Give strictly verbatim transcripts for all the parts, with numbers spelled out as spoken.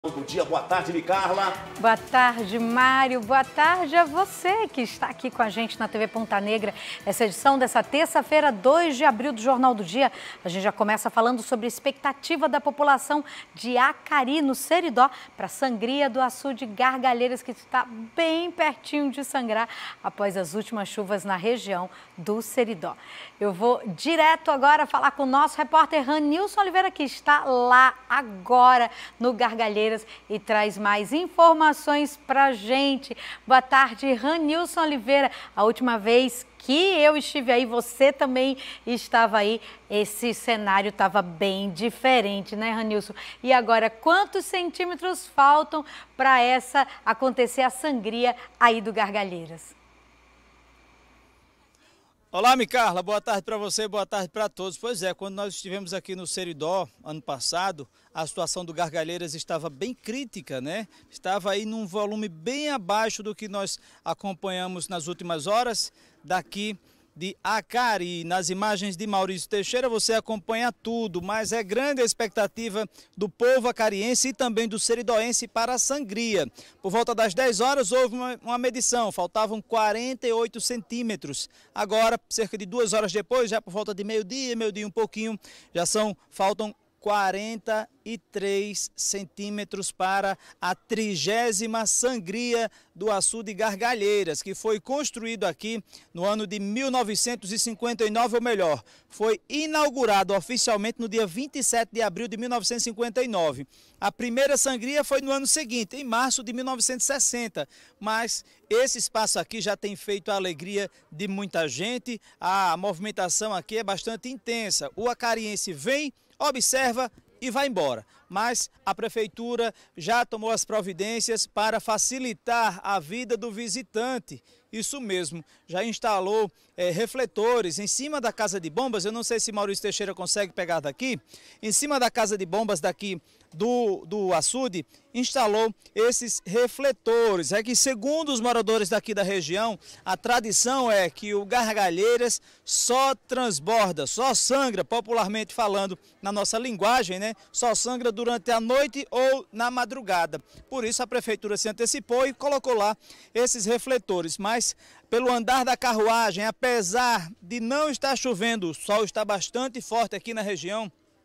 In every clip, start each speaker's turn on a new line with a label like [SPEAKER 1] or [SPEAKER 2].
[SPEAKER 1] Bom dia, boa tarde, Micarla.
[SPEAKER 2] Boa tarde, Mário. Boa tarde a você que está aqui com a gente na T V Ponta Negra. Essa edição dessa terça-feira, dois de abril, do Jornal do Dia. A gente já começa falando sobre a expectativa da população de Acari, no Seridó, para a sangria do açude Gargalheiras, que está bem pertinho de sangrar após as últimas chuvas na região do Seridó. Eu vou direto agora falar com o nosso repórter Ranilson Oliveira, que está lá agora no Gargalheiras e traz mais informações pra gente. Boa tarde, Ranilson Oliveira. A última vez que eu estive aí, você também estava aí. Esse cenário estava bem diferente, né, Ranilson? E agora, quantos centímetros faltam para essa acontecer a sangria aí do Gargalheiras?
[SPEAKER 3] Olá, Micarla, boa tarde para você, boa tarde para todos. Pois é, quando nós estivemos aqui no Seridó, ano passado, a situação do Gargalheiras estava bem crítica, né? Estava aí num volume bem abaixo do que nós acompanhamos nas últimas horas daqui de Acari. Nas imagens de Maurício Teixeira você acompanha tudo, mas é grande a expectativa do povo acariense e também do seridoense para a sangria. Por volta das dez horas houve uma, uma medição, faltavam quarenta e oito centímetros. Agora, cerca de duas horas depois, já por volta de meio-dia, meio-dia um pouquinho, já são, faltam quarenta e três centímetros para a trigésima sangria do açude Gargalheiras, que foi construído aqui no ano de mil novecentos e cinquenta e nove, ou melhor, foi inaugurado oficialmente no dia vinte e sete de abril de mil novecentos e cinquenta e nove. A primeira sangria foi no ano seguinte, em março de mil novecentos e sessenta, mas esse espaço aqui já tem feito a alegria de muita gente. A movimentação aqui é bastante intensa. O acariense vem, observa e vai embora. Mas a prefeitura já tomou as providências para facilitar a vida do visitante. Isso mesmo, já instalou é, refletores em cima da casa de bombas. Eu não sei se Maurício Teixeira consegue pegar daqui. Em cima da casa de bombas daqui do, do açude, instalou esses refletores. É que, segundo os moradores daqui da região, a tradição é que o Gargalheiras só transborda, só sangra, popularmente falando na nossa linguagem, né? Só sangra durante a noite ou na madrugada. Por isso a prefeitura se antecipou e colocou lá esses refletores. Mas pelo andar da carruagem, apesar de não estar chovendo, o sol está bastante forte aqui na região,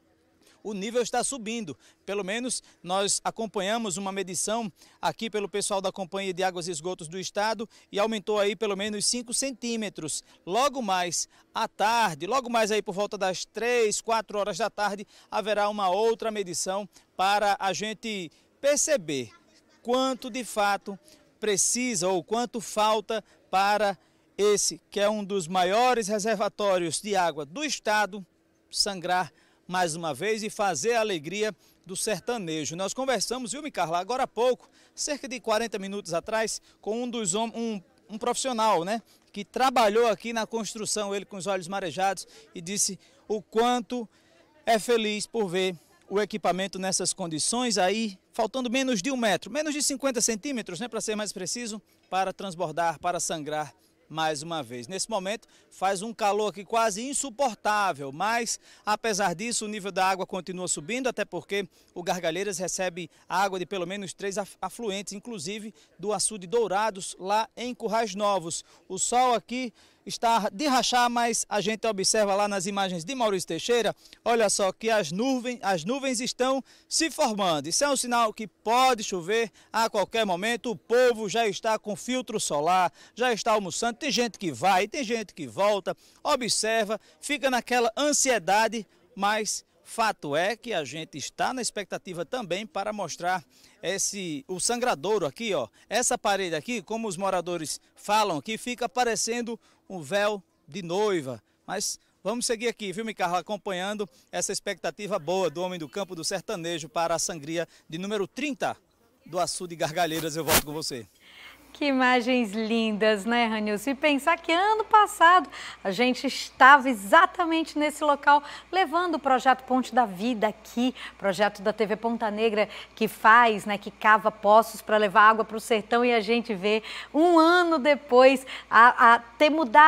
[SPEAKER 3] o nível está subindo. Pelo menos nós acompanhamos uma medição aqui pelo pessoal da Companhia de Águas e Esgotos do Estado e aumentou aí pelo menos cinco centímetros. Logo mais à tarde, logo mais aí por volta das três, quatro horas da tarde, haverá uma outra medição para a gente perceber quanto de fato precisa ou quanto falta para esse, que é um dos maiores reservatórios de água do Estado, sangrar mais uma vez e fazer a alegria do sertanejo. Nós conversamos, viu, Micarla, agora há pouco, cerca de quarenta minutos atrás, com um dos um, um profissional, né, que trabalhou aqui na construção, ele com os olhos marejados, e disse o quanto é feliz por ver o equipamento nessas condições aí, faltando menos de um metro, menos de cinquenta centímetros, né, para ser mais preciso, para transbordar, para sangrar mais uma vez. Nesse momento faz um calor aqui quase insuportável, mas apesar disso o nível da água continua subindo, até porque o Gargalheiras recebe água de pelo menos três afluentes, inclusive do açude Dourados, lá em Currais Novos. O sol aqui está de rachar, mas a gente observa lá nas imagens de Maurício Teixeira, olha só que as nuvens, as nuvens estão se formando. Isso é um sinal que pode chover a qualquer momento. O povo já está com filtro solar, já está almoçando. Tem gente que vai, tem gente que volta, observa, fica naquela ansiedade, mas fato é que a gente está na expectativa também para mostrar esse, o sangradouro aqui, ó. Essa parede aqui, como os moradores falam aqui, fica parecendo um véu de noiva. Mas vamos seguir aqui, viu, Micarla, acompanhando essa expectativa boa do homem do campo do sertanejo para a sangria de número trinta do açude Gargalheiras. Eu volto com você.
[SPEAKER 2] Que imagens lindas, né, Ranilson? E pensar que ano passado a gente estava exatamente nesse local, levando o projeto Ponte da Vida aqui, projeto da T V Ponta Negra, que faz, né, que cava poços para levar água para o sertão, e a gente vê um ano depois a, a ter mudado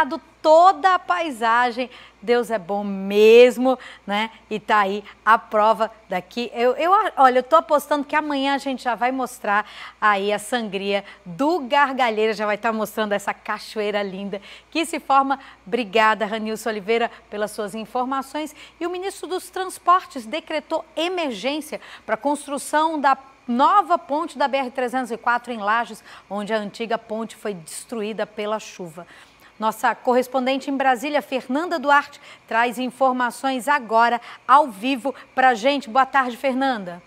[SPEAKER 2] toda a paisagem. Deus é bom mesmo, né? E tá aí a prova daqui. Eu, eu, olha, eu tô apostando que amanhã a gente já vai mostrar aí a sangria do Gargalheira, já vai estar mostrando essa cachoeira linda que se forma. Obrigada, Ranilson Oliveira, pelas suas informações. E o ministro dos Transportes decretou emergência para a construção da nova ponte da B R trezentos e quatro em Lages, onde a antiga ponte foi destruída pela chuva. Nossa correspondente em Brasília, Fernanda Duarte, traz informações agora, ao vivo, para a gente. Boa tarde, Fernanda.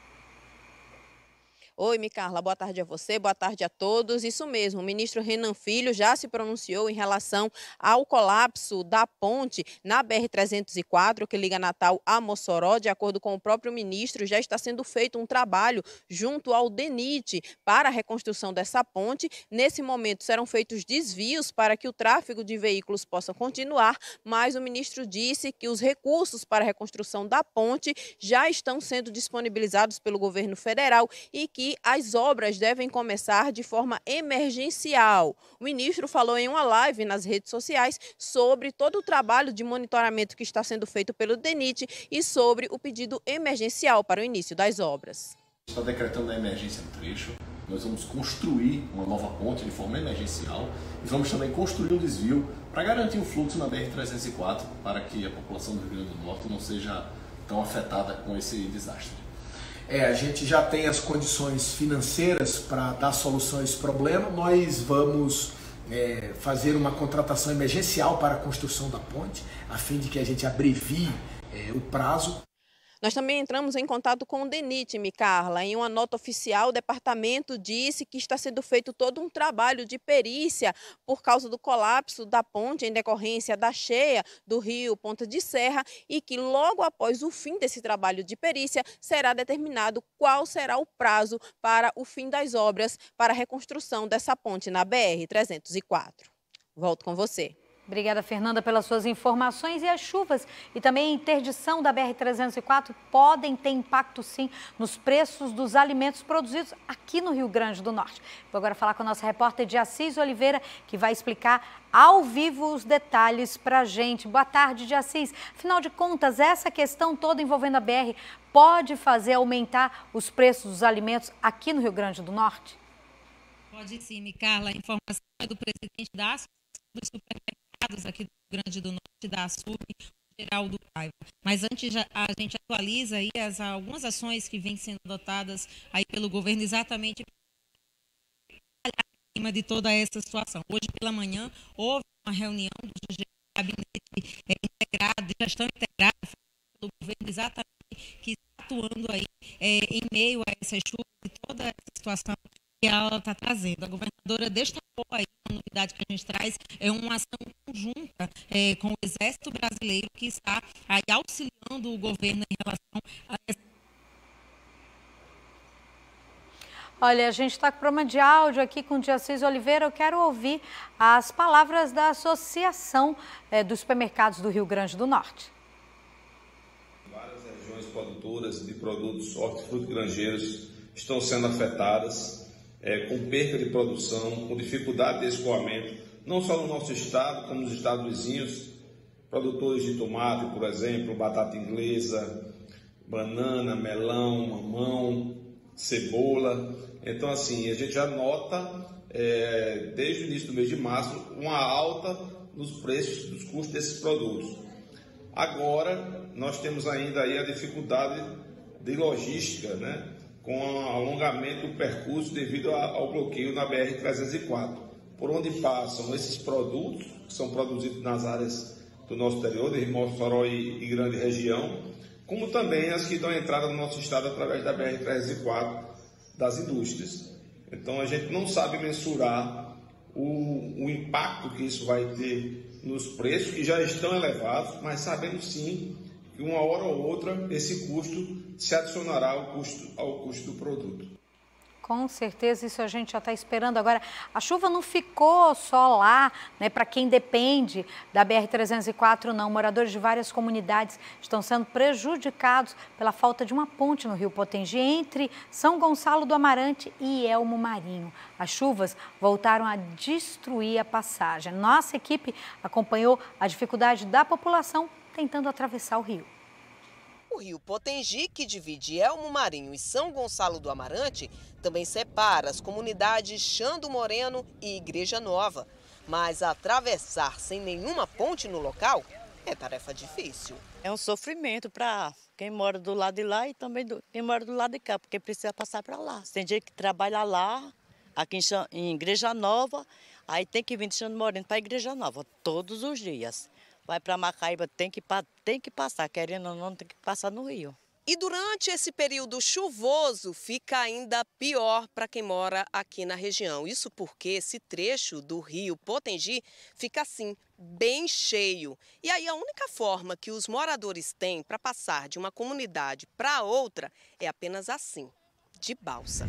[SPEAKER 4] Oi, Micarla, boa tarde a você, boa tarde a todos. Isso mesmo, o ministro Renan Filho já se pronunciou em relação ao colapso da ponte na B R trezentos e quatro, que liga Natal a Mossoró. De acordo com o próprio ministro, já está sendo feito um trabalho junto ao DENIT para a reconstrução dessa ponte. Nesse momento serão feitos desvios para que o tráfego de veículos possa continuar, mas o ministro disse que os recursos para a reconstrução da ponte já estão sendo disponibilizados pelo governo federal e que que as obras devem começar de forma emergencial. O ministro falou em uma live nas redes sociais sobre todo o trabalho de monitoramento que está sendo feito pelo DENIT e sobre o pedido emergencial para o início das obras.
[SPEAKER 1] Está decretando a emergência no trecho. Nós vamos construir uma nova ponte de forma emergencial e vamos também construir um desvio para garantir o fluxo na B R trezentos e quatro para que a população do Rio Grande do Norte não seja tão afetada com esse desastre.
[SPEAKER 5] É, a gente já tem as condições financeiras para dar solução a esse problema. Nós vamos é, fazer uma contratação emergencial para a construção da ponte, a fim de que a gente abrevie é, o prazo.
[SPEAKER 4] Nós também entramos em contato com o DENIT, Micarla. Em uma nota oficial, o departamento disse que está sendo feito todo um trabalho de perícia por causa do colapso da ponte em decorrência da cheia do rio Ponta de Serra e que logo após o fim desse trabalho de perícia será determinado qual será o prazo para o fim das obras para a reconstrução dessa ponte na B R trezentos e quatro. Volto com você.
[SPEAKER 2] Obrigada, Fernanda, pelas suas informações. E as chuvas e também a interdição da B R trezentos e quatro podem ter impacto, sim, nos preços dos alimentos produzidos aqui no Rio Grande do Norte. Vou agora falar com a nossa repórter de Assis Oliveira, que vai explicar ao vivo os detalhes para a gente. Boa tarde, de Assis. Afinal de contas, essa questão toda envolvendo a B R pode fazer aumentar os preços dos alimentos aqui no Rio Grande do Norte?
[SPEAKER 6] Pode sim, Micarla. A informação é do presidente da Associação dos Supermercados aqui do Rio Grande do Norte, da ASUB, Geraldo Paiva. Mas antes já, a gente atualiza aí as, algumas ações que vêm sendo adotadas aí pelo governo exatamente em cima de toda essa situação. Hoje pela manhã houve uma reunião do gabinete é, integrado, de gestão integrada pelo governo exatamente que está atuando aí é, em meio a essas chuvas e toda essa situação que ela está trazendo. A governadora destacou aí uma novidade que a gente traz, é uma ação conjunta é, com o Exército Brasileiro que está aí auxiliando o governo em relação a essa...
[SPEAKER 2] Olha, a gente está com programa de áudio aqui com o Assis Oliveira. Eu quero ouvir as palavras da Associação é, dos Supermercados do Rio Grande do Norte.
[SPEAKER 7] Várias regiões produtoras de produtos hortifrutigranjeiros estão sendo afetadas, É, com perda de produção, com dificuldade de escoamento, não só no nosso estado, como nos estados vizinhos, produtores de tomate, por exemplo, batata inglesa, banana, melão, mamão, cebola. Então, assim, a gente já nota, é, desde o início do mês de março, uma alta nos preços dos custos desses produtos. Agora, nós temos ainda aí a dificuldade de logística, né? Com o alongamento do percurso devido ao bloqueio na B R trezentos e quatro, por onde passam esses produtos, que são produzidos nas áreas do nosso interior, de Mossoró e, e grande região, como também as que dão entrada no nosso estado através da B R trezentos e quatro das indústrias. Então a gente não sabe mensurar o, o impacto que isso vai ter nos preços, que já estão elevados, mas sabemos sim que uma hora ou outra esse custo se adicionará ao custo, ao custo do produto.
[SPEAKER 2] Com certeza, isso a gente já está esperando. Agora, a chuva não ficou só lá, né? Para quem depende da B R trezentos e quatro, não. Moradores de várias comunidades estão sendo prejudicados pela falta de uma ponte no Rio Potengi entre São Gonçalo do Amarante e Elmo Marinho. As chuvas voltaram a destruir a passagem. Nossa equipe acompanhou a dificuldade da população tentando atravessar o rio.
[SPEAKER 8] O Rio Potengi, que divide Elmo Marinho e São Gonçalo do Amarante, também separa as comunidades Xando Moreno e Igreja Nova. Mas atravessar sem nenhuma ponte no local é tarefa difícil.
[SPEAKER 9] É um sofrimento para quem mora do lado de lá e também do, quem mora do lado de cá, porque precisa passar para lá. Tem gente que trabalha lá, aqui em, em Igreja Nova, aí tem que vir de Xando Moreno para a Igreja Nova todos os dias. Vai para Macaíba, tem que, tem que passar, querendo ou não, tem que passar no rio.
[SPEAKER 8] E durante esse período chuvoso, fica ainda pior para quem mora aqui na região. Isso porque esse trecho do Rio Potengi fica assim, bem cheio. E aí a única forma que os moradores têm para passar de uma comunidade para outra é apenas assim, de balsa.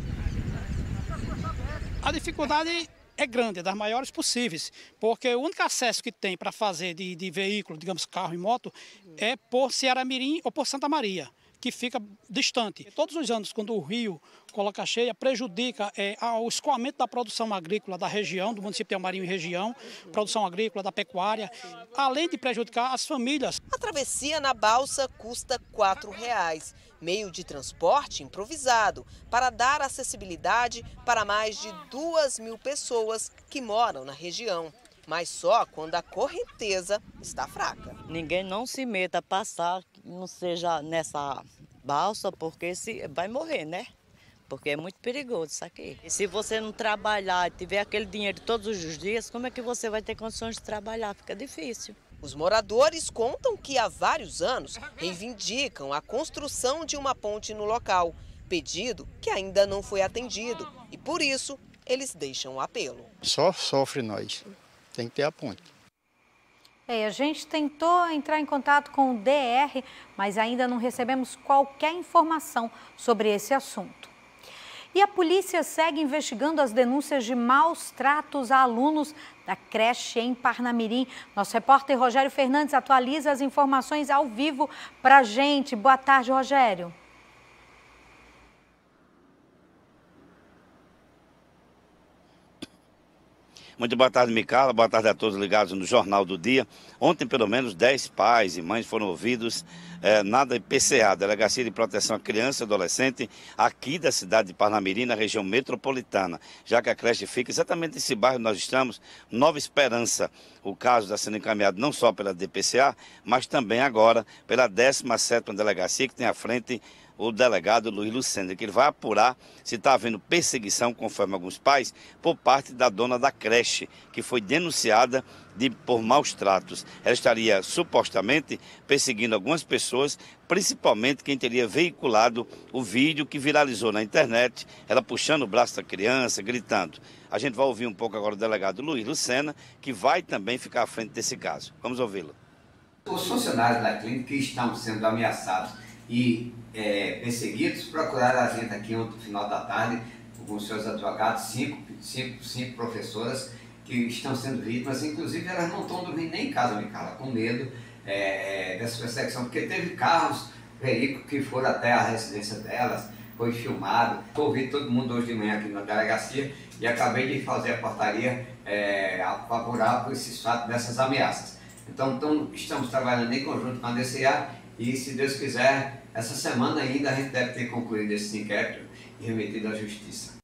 [SPEAKER 10] A dificuldade é grande, é das maiores possíveis, porque o único acesso que tem para fazer de, de veículo, digamos carro e moto, é por Ceará-Mirim ou por Santa Maria, que fica distante. Todos os anos, quando o rio coloca cheia, prejudica é, o escoamento da produção agrícola da região, do município de Elmo Marinho e região, produção agrícola, da pecuária, além de prejudicar as famílias.
[SPEAKER 8] A travessia na balsa custa quatro reais. Meio de transporte improvisado para dar acessibilidade para mais de duas mil pessoas que moram na região. Mas só quando a correnteza está fraca.
[SPEAKER 9] Ninguém não se meta a passar, não seja nessa balsa, porque se, vai morrer, né? Porque é muito perigoso isso aqui. E se você não trabalhar e tiver aquele dinheiro todos os dias, como é que você vai ter condições de trabalhar? Fica difícil.
[SPEAKER 8] Os moradores contam que há vários anos reivindicam a construção de uma ponte no local, pedido que ainda não foi atendido e por isso eles deixam o apelo.
[SPEAKER 11] Só sofre nós, tem que ter a ponte.
[SPEAKER 2] É, a gente tentou entrar em contato com o D R, mas ainda não recebemos qualquer informação sobre esse assunto. E a polícia segue investigando as denúncias de maus tratos a alunos da creche em Parnamirim. Nosso repórter Rogério Fernandes atualiza as informações ao vivo para a gente. Boa tarde, Rogério.
[SPEAKER 12] Muito boa tarde, Micala. Boa tarde a todos ligados no Jornal do Dia. Ontem, pelo menos, dez pais e mães foram ouvidos é, na D P C A, Delegacia de Proteção à Criança e Adolescente, aqui da cidade de Parnamirim, na região metropolitana, já que a creche fica exatamente nesse bairro onde nós estamos, Nova Esperança. O caso está sendo encaminhado não só pela D P C A, mas também agora pela décima sétima Delegacia, que tem à frente o delegado Luiz Lucena, que ele vai apurar se está havendo perseguição, conforme alguns pais, por parte da dona da creche, que foi denunciada de, por maus tratos. Ela estaria supostamente perseguindo algumas pessoas, principalmente quem teria veiculado o vídeo que viralizou na internet, ela puxando o braço da criança, gritando. A gente vai ouvir um pouco agora o delegado Luiz Lucena, que vai também ficar à frente desse caso. Vamos ouvi-lo.
[SPEAKER 13] Os funcionários da clínica que estão sendo ameaçados e é, perseguidos procuraram a gente aqui no final da tarde com os seus advogados, cinco, cinco, cinco professoras que estão sendo vítimas, inclusive elas não estão dormindo nem em casa, Micala, com medo é, dessa perseguição, porque teve carros, veículos que foram até a residência delas, foi filmado. Ouvi todo mundo hoje de manhã aqui na delegacia e acabei de fazer a portaria é, favorável por esses fatos dessas ameaças. Então, então estamos trabalhando em conjunto com a D C A e, se Deus quiser, essa semana ainda a gente deve ter concluído esse inquérito e remetido à Justiça.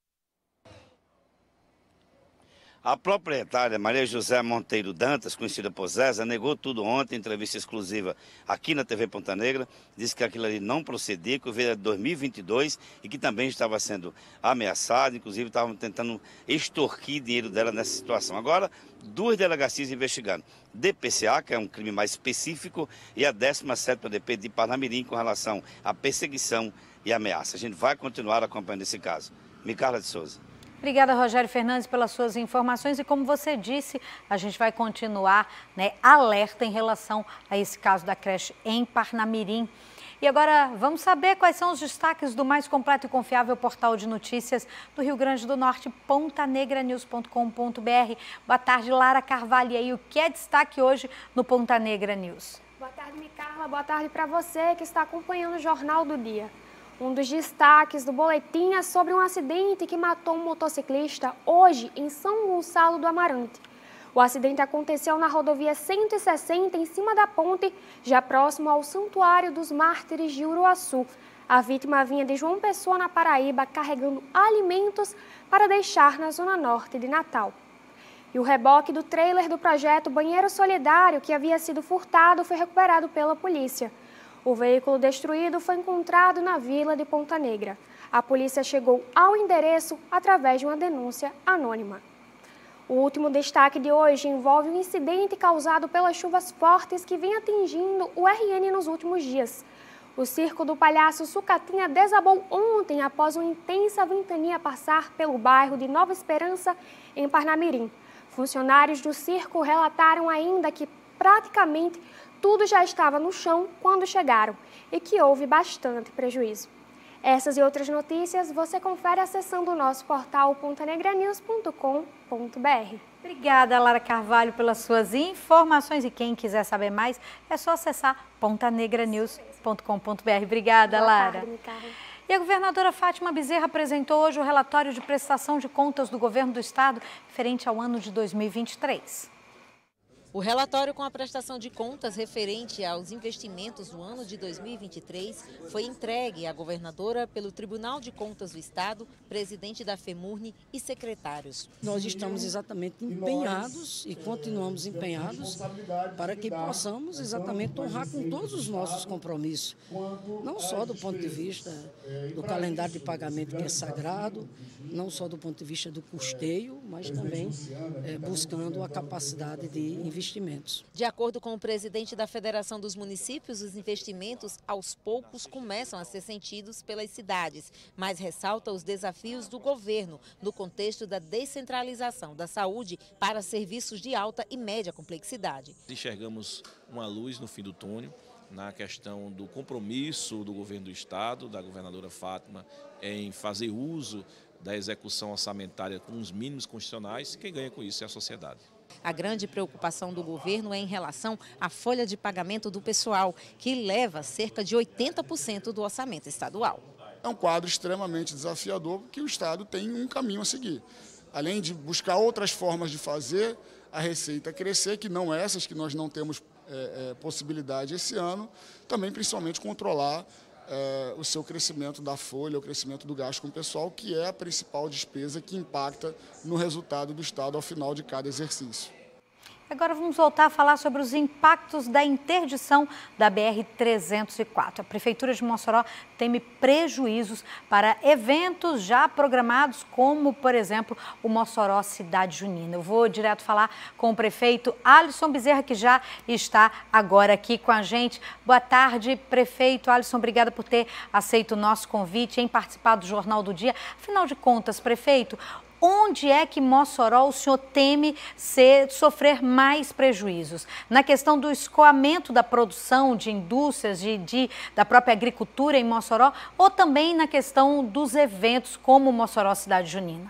[SPEAKER 12] A proprietária Maria José Monteiro Dantas, conhecida por Zéza, negou tudo ontem em entrevista exclusiva aqui na T V Ponta Negra. Disse que aquilo ali não procedia, que o veio de dois mil e vinte e dois e que também estava sendo ameaçado, inclusive estavam tentando extorquir dinheiro dela nessa situação. Agora, duas delegacias investigando. D P C A, que é um crime mais específico, e a décima sétima D P de Parnamirim com relação à perseguição e ameaça. A gente vai continuar acompanhando esse caso. Micarla de Souza.
[SPEAKER 2] Obrigada, Rogério Fernandes, pelas suas informações. E como você disse, a gente vai continuar, né, alerta em relação a esse caso da creche em Parnamirim. E agora vamos saber quais são os destaques do mais completo e confiável portal de notícias do Rio Grande do Norte, ponta negra news ponto com ponto br. Boa tarde, Lara Carvalho. E aí, o que é destaque hoje no Ponta Negra News?
[SPEAKER 14] Boa tarde, Micarla. Boa tarde para você que está acompanhando o Jornal do Dia. Um dos destaques do boletim é sobre um acidente que matou um motociclista hoje em São Gonçalo do Amarante. O acidente aconteceu na rodovia cento e sessenta, em cima da ponte, já próximo ao Santuário dos Mártires de Uruaçu. A vítima vinha de João Pessoa, na Paraíba, carregando alimentos para deixar na zona norte de Natal. E o reboque do trailer do projeto Banheiro Solidário, que havia sido furtado, foi recuperado pela polícia. O veículo destruído foi encontrado na vila de Ponta Negra. A polícia chegou ao endereço através de uma denúncia anônima. O último destaque de hoje envolve um incidente causado pelas chuvas fortes que vem atingindo o R N nos últimos dias. O circo do palhaço Sucatinha desabou ontem após uma intensa ventania passar pelo bairro de Nova Esperança, em Parnamirim. Funcionários do circo relataram ainda que praticamente tudo já estava no chão quando chegaram e que houve bastante prejuízo. Essas e outras notícias você confere acessando o nosso portal ponta negra news ponto com ponto br.
[SPEAKER 2] Obrigada, Lara Carvalho, pelas suas informações. E quem quiser saber mais, é só acessar ponta negra news ponto com ponto br. Obrigada,
[SPEAKER 14] Boa
[SPEAKER 2] Lara.
[SPEAKER 14] tarde, Micarla.
[SPEAKER 2] E a governadora Fátima Bezerra apresentou hoje o relatório de prestação de contas do governo do estado referente ao ano de dois mil e vinte e três.
[SPEAKER 15] O relatório com a prestação de contas referente aos investimentos do ano de dois mil e vinte e três foi entregue à governadora pelo Tribunal de Contas do Estado, presidente da FEMURNE e secretários.
[SPEAKER 16] Nós estamos exatamente empenhados e continuamos empenhados para que possamos exatamente honrar com todos os nossos compromissos, não só do ponto de vista do calendário de pagamento que é sagrado, não só do ponto de vista do custeio, mas também é, buscando a capacidade de investimentos.
[SPEAKER 15] De acordo com o presidente da Federação dos Municípios, os investimentos aos poucos começam a ser sentidos pelas cidades, mas ressalta os desafios do governo no contexto da descentralização da saúde para serviços de alta e média complexidade.
[SPEAKER 17] Enxergamos uma luz no fim do túnel na questão do compromisso do governo do estado, da governadora Fátima, em fazer uso da execução orçamentária com os mínimos constitucionais. Quem ganha com isso é a sociedade.
[SPEAKER 15] A grande preocupação do governo é em relação à folha de pagamento do pessoal, que leva cerca de oitenta por cento do orçamento estadual.
[SPEAKER 18] É um quadro extremamente desafiador, porque o Estado tem um caminho a seguir. Além de buscar outras formas de fazer a receita crescer, que não essas, que nós não temos é, é, possibilidade esse ano, também principalmente controlar É, o seu crescimento da folha, o crescimento do gasto com o pessoal, que é a principal despesa que impacta no resultado do Estado ao final de cada exercício.
[SPEAKER 2] Agora vamos voltar a falar sobre os impactos da interdição da B R trezentos e quatro. A Prefeitura de Mossoró teme prejuízos para eventos já programados, como, por exemplo, o Mossoró Cidade Junina. Eu vou direto falar com o prefeito Alisson Bezerra, que já está agora aqui com a gente. Boa tarde, prefeito Alisson. Obrigada por ter aceito o nosso convite em participar do Jornal do Dia. Afinal de contas, prefeito, onde é que Mossoró o senhor teme ser, sofrer mais prejuízos? Na questão do escoamento da produção de indústrias, de, de, da própria agricultura em Mossoró, ou também na questão dos eventos como o Mossoró Cidade Junina?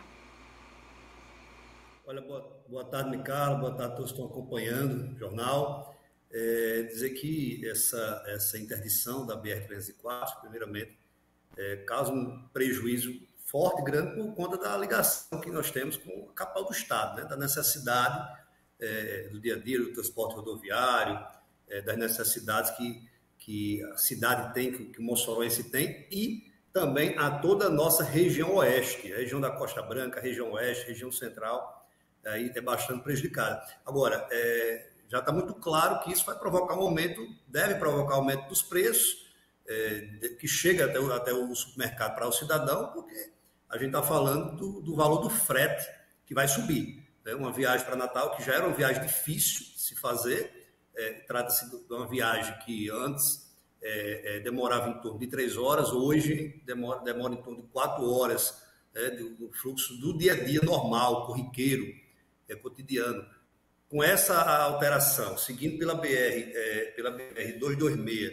[SPEAKER 19] Olha, boa, boa tarde, Micarla, boa tarde a todos que estão acompanhando o jornal. É, dizer que essa, essa interdição da B R trezentos e quatro, primeiramente, é, causa um prejuízo forte, grande, por conta da ligação que nós temos com a capital do Estado, né? Da necessidade é, do dia a dia, do transporte rodoviário, é, das necessidades que, que a cidade tem, que, que o moçoroense tem, e também a toda a nossa região oeste, a região da Costa Branca, a região oeste, a região central, aí é bastante prejudicada. Agora, é, já está muito claro que isso vai provocar um aumento, deve provocar um aumento dos preços, é, que chega até o, até o supermercado para o cidadão, porque a gente está falando do, do valor do frete que vai subir. Né? Uma viagem para Natal, que já era uma viagem difícil de se fazer, é, trata-se de uma viagem que antes é, é, demorava em torno de três horas, hoje demora, demora em torno de quatro horas, né, do, do fluxo do dia a dia normal, corriqueiro, é, cotidiano. Com essa alteração, seguindo pela B R, é, pela B R duzentos e vinte e seis,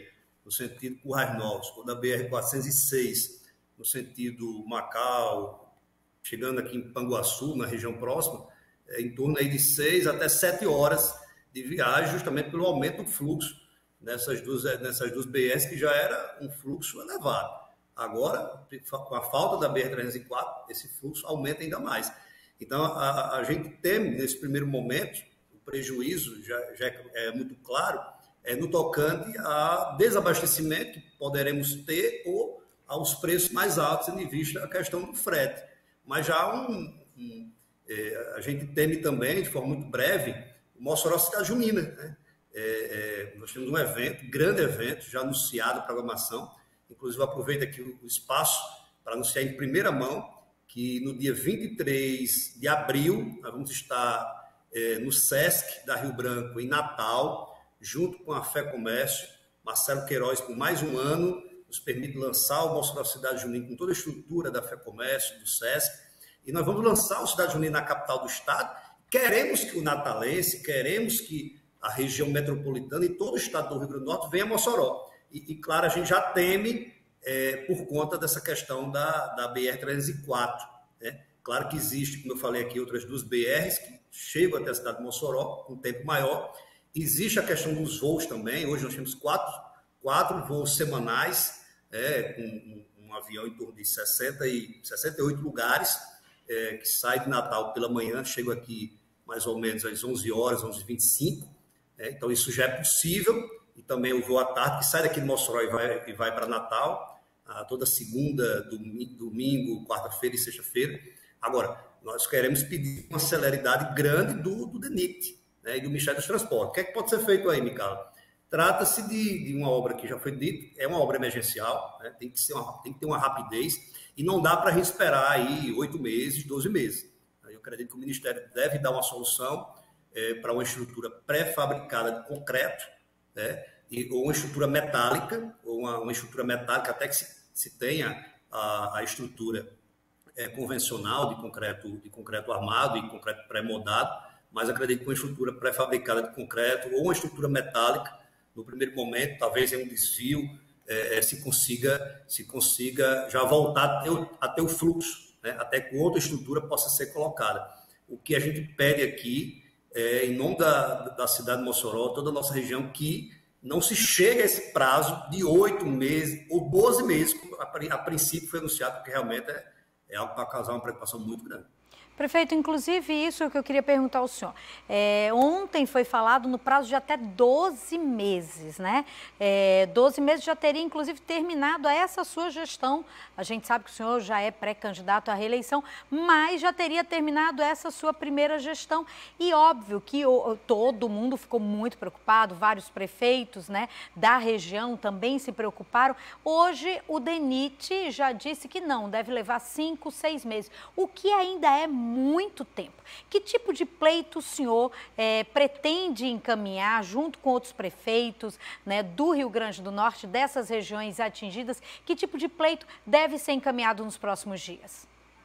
[SPEAKER 19] no sentido Currais Novos, ou da B R quatrocentos e seis, no sentido Macau, chegando aqui em Panguaçu, na região próxima, é, em torno aí de seis até sete horas de viagem, justamente pelo aumento do fluxo nessas duas, nessas duas B Rs, que já era um fluxo elevado. Agora, com a falta da B R trezentos e quatro, esse fluxo aumenta ainda mais. Então, a, a gente teme, nesse primeiro momento, o prejuízo já, já é muito claro, é no tocante a desabastecimento que poderemos ter ou aos preços mais altos, tendo em vista a questão do frete. Mas já um, um, é, a gente teme também, de forma muito breve, o Mossoró Cidade Junina, né? É, é, nós temos um evento, grande evento, já anunciado a programação. Inclusive, aproveito aqui o espaço para anunciar em primeira mão que no dia vinte e três de abril nós vamos estar é, no SESC da Rio Branco, em Natal, junto com a Fé Comércio. Marcelo Queiroz, por mais um ano, nos permite lançar o Mossoró Cidade Junina com toda a estrutura da Fé Comércio, do SESC. E nós vamos lançar o Cidade Junina na capital do estado. Queremos que o natalense, queremos que a região metropolitana e todo o estado do Rio Grande do Norte venha a Mossoró. E, e claro, a gente já teme é, por conta dessa questão da, da B R trezentos e quatro. Né? Claro que existe, como eu falei aqui, outras duas B Rs que chegam até a cidade de Mossoró com um tempo maior. Existe a questão dos voos também. Hoje nós temos quatro, quatro voos semanais, é, com um, um avião em torno de sessenta e oito lugares, é, que sai de Natal pela manhã, chega aqui mais ou menos às onze horas, onze e vinte e cinco. É, então isso já é possível. E também o voo à tarde, que sai daqui de Mossoró e vai, e vai para Natal, a toda segunda, domingo, domingo quarta-feira e sexta-feira. Agora, nós queremos pedir uma celeridade grande do, do DENIT, né, e do Ministério dos Transportes. O que é que pode ser feito aí, Micala? Trata-se de, de uma obra que já foi dita, é uma obra emergencial, né, tem, que ser uma, tem que ter uma rapidez, e não dá para a gente esperar aí oito meses, doze meses. Eu acredito que o Ministério deve dar uma solução é, para uma estrutura pré-fabricada de concreto, né, e, ou uma estrutura metálica, ou uma, uma estrutura metálica até que se, se tenha a, a estrutura é, convencional de concreto, de concreto armado e concreto pré-moldado, mas acredito que uma estrutura pré-fabricada de concreto ou uma estrutura metálica, no primeiro momento, talvez em um desvio, é, se, consiga, se consiga já voltar até o, até o fluxo, né, até que outra estrutura possa ser colocada. O que a gente pede aqui, é, em nome da, da cidade de Mossoró, toda a nossa região, que não se chegue a esse prazo de oito meses ou doze meses, como a, a princípio foi anunciado, porque realmente é, é algo para causar uma preocupação muito grande.
[SPEAKER 2] Prefeito, inclusive isso que eu queria perguntar ao senhor. É, ontem foi falado no prazo de até doze meses, né? É, doze meses já teria, inclusive, terminado essa sua gestão. A gente sabe que o senhor já é pré-candidato à reeleição, mas já teria terminado essa sua primeira gestão. E óbvio que o, todo mundo ficou muito preocupado, vários prefeitos, né, da região também se preocuparam. Hoje o DENIT já disse que não, deve levar cinco, seis meses, o que ainda é muito tempo. Que tipo de pleito o senhor é, pretende encaminhar junto com outros prefeitos, né, do Rio Grande do Norte, dessas regiões atingidas? Que tipo de pleito deve ser encaminhado nos próximos dias?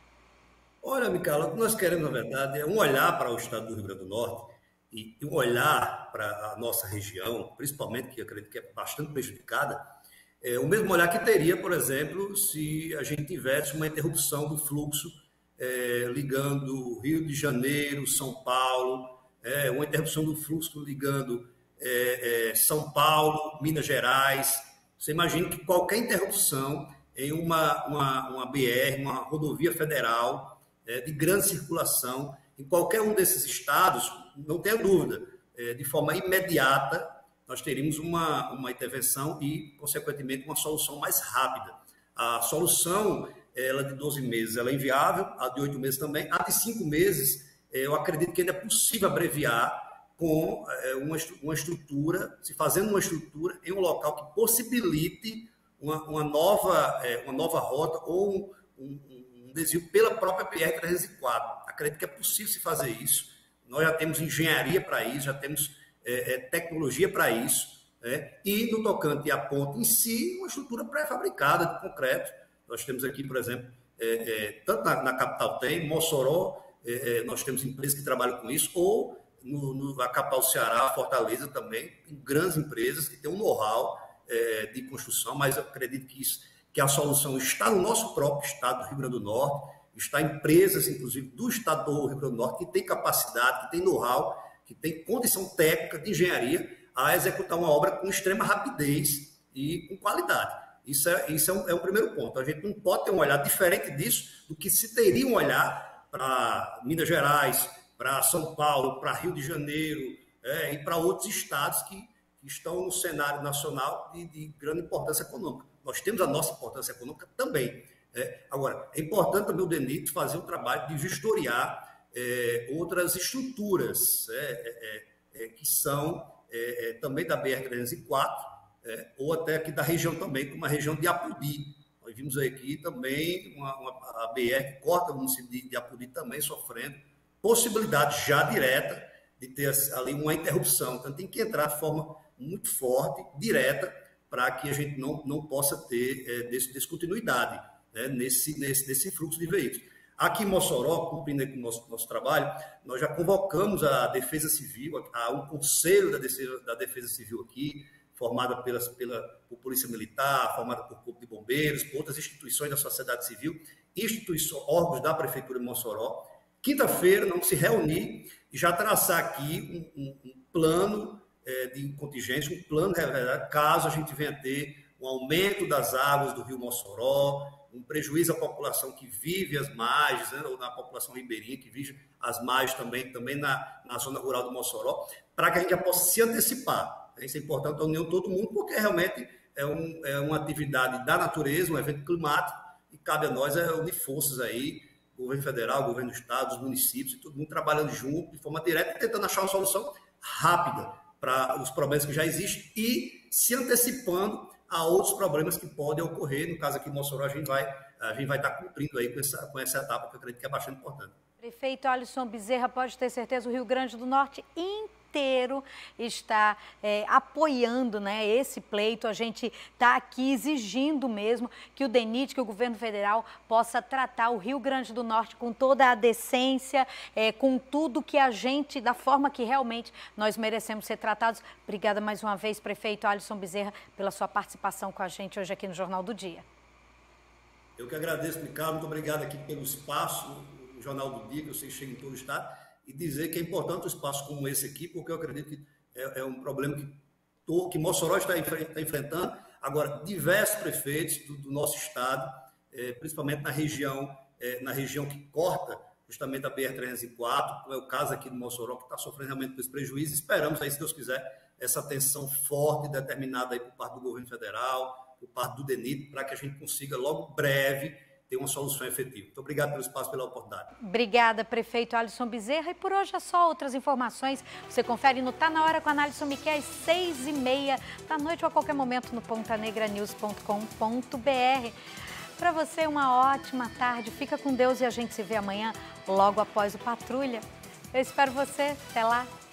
[SPEAKER 19] Olha, Micala, o que nós queremos, na verdade, é um olhar para o estado do Rio Grande do Norte e um olhar para a nossa região, principalmente, que eu acredito que é bastante prejudicada, é o mesmo olhar que teria, por exemplo, se a gente tivesse uma interrupção do fluxo É, ligando Rio de Janeiro, São Paulo, é, uma interrupção do fluxo ligando é, é, São Paulo, Minas Gerais. Você imagina que qualquer interrupção em uma, uma, uma B R, uma rodovia federal é, de grande circulação, em qualquer um desses estados, não tenha dúvida, é, de forma imediata, nós teríamos uma, uma intervenção e, consequentemente, uma solução mais rápida. A solução ela de doze meses ela é inviável, a de oito meses também. A de cinco meses, eu acredito que ainda é possível abreviar com uma, uma estrutura, se fazendo uma estrutura em um local que possibilite uma, uma, nova, uma nova rota ou um, um, um desvio pela própria B R trezentos e quatro. Acredito que é possível se fazer isso. Nós já temos engenharia para isso, já temos é, é, tecnologia para isso, né? E no tocante à ponte em si, uma estrutura pré-fabricada de concreto. Nós temos aqui, por exemplo, é, é, tanto na, na capital tem, Mossoró, é, é, nós temos empresas que trabalham com isso, ou no, no, na capital do Ceará, Fortaleza também, tem grandes empresas que têm um know-how é, de construção, mas eu acredito que, isso, que a solução está no nosso próprio estado do Rio Grande do Norte, está em empresas, inclusive, do estado do Rio Grande do Norte, que tem capacidade, que tem know-how, que tem condição técnica de engenharia a executar uma obra com extrema rapidez e com qualidade. Isso é, isso é, um, é um primeiro ponto. A gente não pode ter um olhar diferente disso do que se teria um olhar para Minas Gerais, para São Paulo, para Rio de Janeiro é, e para outros estados que, que estão no cenário nacional de, de grande importância econômica. Nós temos a nossa importância econômica também. É. Agora, é importante também o DENIT fazer um trabalho de vistoriar é, outras estruturas é, é, é, que são é, é, também da B R trezentos e quatro, é, ou até aqui da região também, como a região de Apodi. Nós vimos aqui também uma, uma, a B R que corta o município de, de Apodi também sofrendo possibilidade já direta de ter ali uma interrupção. Então tem que entrar de forma muito forte, direta, para que a gente não, não possa ter é, des, descontinuidade né, nesse, nesse, nesse fluxo de veículos. Aqui em Mossoró, cumprindo aqui o nosso, nosso trabalho, nós já convocamos a Defesa Civil, a, a um conselho da Defesa, da Defesa Civil aqui, formada pelas, pela, por Polícia Militar, formada por Corpo de Bombeiros, por outras instituições da sociedade civil, instituições, órgãos da Prefeitura de Mossoró. Quinta-feira, vamos se reunir e já traçar aqui um, um, um plano é, de contingência, um plano, caso a gente venha ter um aumento das águas do rio Mossoró, um prejuízo à população que vive as margens, né, ou na população ribeirinha que vive as margens também, também na, na zona rural do Mossoró, para que a gente já possa se antecipar. Isso é importante a união de todo mundo, porque realmente é, um, é uma atividade da natureza, um evento climático, e cabe a nós é, unir forças aí, governo federal, governo do estado, os municípios, e todo mundo trabalhando junto, de forma direta, e tentando achar uma solução rápida para os problemas que já existem e se antecipando a outros problemas que podem ocorrer. No caso aqui em Mossoró, a gente vai, a gente vai estar cumprindo aí com essa, com essa etapa, que eu acredito que é bastante importante.
[SPEAKER 2] Prefeito Alisson Bezerra, pode ter certeza, o Rio Grande do Norte inteiro está é, apoiando né, esse pleito. A gente está aqui exigindo mesmo que o DENIT, que o governo federal possa tratar o Rio Grande do Norte com toda a decência, é, com tudo que a gente, da forma que realmente nós merecemos ser tratados. Obrigada mais uma vez, prefeito Alisson Bezerra, pela sua participação com a gente hoje aqui no Jornal do Dia.
[SPEAKER 19] Eu que agradeço, Ricardo, muito obrigado aqui pelo espaço, o Jornal do Dia, que eu sei que chega em todo o estado, e dizer que é importante um espaço como esse aqui, porque eu acredito que é, é um problema que, tô, que Mossoró está, está enfrentando. Agora, diversos prefeitos do, do nosso estado, é, principalmente na região, é, na região que corta justamente a B R trezentos e quatro, como é o caso aqui de Mossoró, que está sofrendo realmente com esse prejuízo. Esperamos aí, se Deus quiser, essa atenção forte e determinada aí por parte do governo federal, por parte do DENIT, para que a gente consiga logo breve ter uma solução efetiva. Muito obrigado pelo espaço, pela oportunidade.
[SPEAKER 2] Obrigada, prefeito Alisson Bezerra. E por hoje é só. Outras informações você confere no Tá Na Hora com a Alisson Miquel, às seis e meia da noite ou a qualquer momento no ponta negra news ponto com ponto br. Para você, uma ótima tarde. Fica com Deus e a gente se vê amanhã, logo após o Patrulha. Eu espero você. Até lá.